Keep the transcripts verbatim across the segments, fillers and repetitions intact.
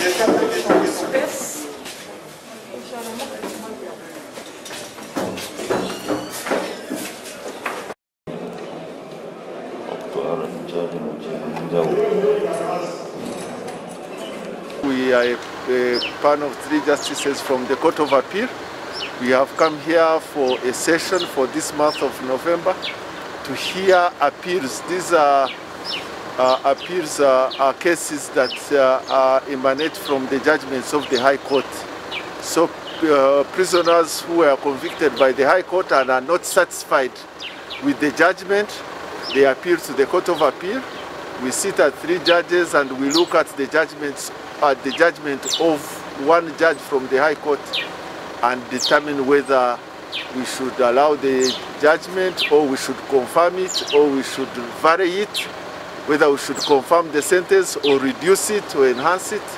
We are a, a panel of three justices from the Court of Appeal. We have come here for a session for this month of November to hear appeals. These are uh, appeals uh, are cases that uh, uh, emanate from the judgments of the High Court. So uh, prisoners who were convicted by the High Court and are not satisfied with the judgment, they appeal to the Court of Appeal. We sit at three judges and we look at the judgments at the judgment of one judge from the High Court and determine whether we should allow the judgment or we should confirm it or we should vary it, whether we should confirm the sentence or reduce it or enhance it.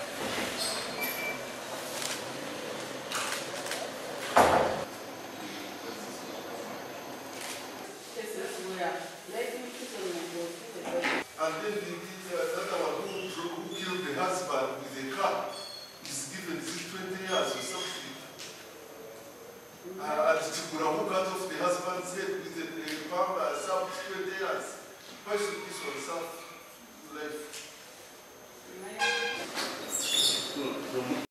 And then the, the other one who, who killed the husband with a car is given twenty years or something. Uh, and Chikura who cut off the husband's head with a, a palm uh, served twenty years. Why should this one serve life?